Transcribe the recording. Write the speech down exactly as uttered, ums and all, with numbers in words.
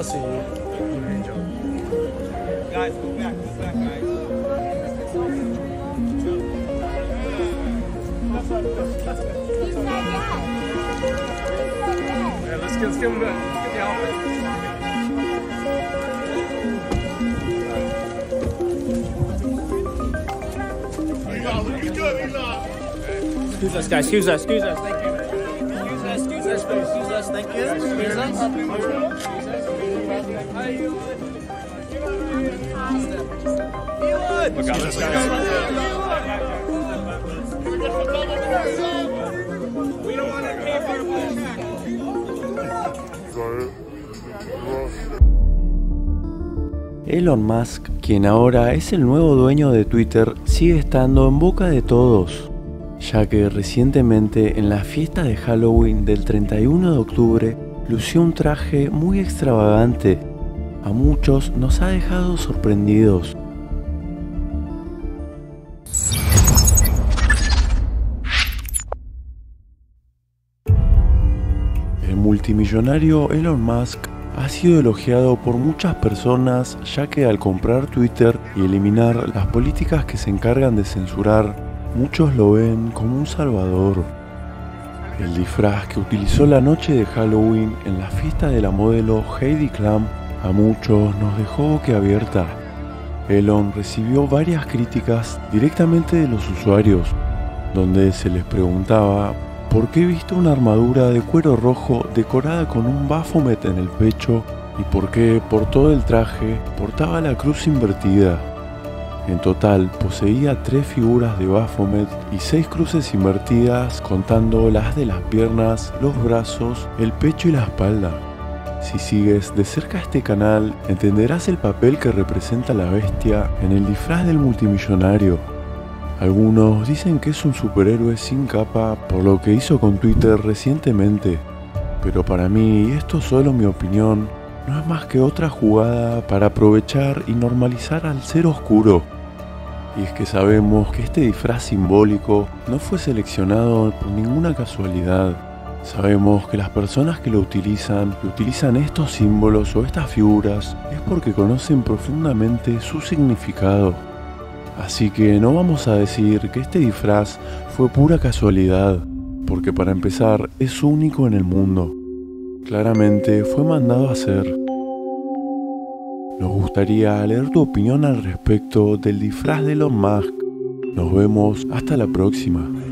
see you. Angel. Guys, go back, go back, guys. Yeah, let's get, let's give him the, let's get the outfit. Excuse us, guys. Excuse us. Excuse us. Thank you. Excuse us. Excuse us. Excuse us. Thank you. Excuse us. Look out, let's go. We don't want to pay for the Elon Musk, quien ahora es el nuevo dueño de Twitter, sigue estando en boca de todos, ya que recientemente en la fiesta de Halloween del treinta y uno de octubre lució un traje muy extravagante. A muchos nos ha dejado sorprendidos. El multimillonario Elon Musk ha sido elogiado por muchas personas, ya que al comprar Twitter y eliminar las políticas que se encargan de censurar, muchos lo ven como un salvador. El disfraz que utilizó la noche de Halloween en la fiesta de la modelo Heidi Klum a muchos nos dejó boquiabierta. Elon recibió varias críticas directamente de los usuarios, donde se les preguntaba ¿por qué vistió una armadura de cuero rojo decorada con un Baphomet en el pecho? ¿Y por qué por todo el traje portaba la cruz invertida? En total poseía tres figuras de Baphomet y seis cruces invertidas, contando las de las piernas, los brazos, el pecho y la espalda. Si sigues de cerca este canal, entenderás el papel que representa la bestia en el disfraz del multimillonario. Algunos dicen que es un superhéroe sin capa por lo que hizo con Twitter recientemente, pero para mí, y esto es solo mi opinión, no es más que otra jugada para aprovechar y normalizar al ser oscuro. Y es que sabemos que este disfraz simbólico no fue seleccionado por ninguna casualidad. Sabemos que las personas que lo utilizan, que utilizan estos símbolos o estas figuras, es porque conocen profundamente su significado. Así que no vamos a decir que este disfraz fue pura casualidad, porque para empezar es único en el mundo. Claramente fue mandado a hacer. Nos gustaría leer tu opinión al respecto del disfraz de Elon Musk. Nos vemos hasta la próxima.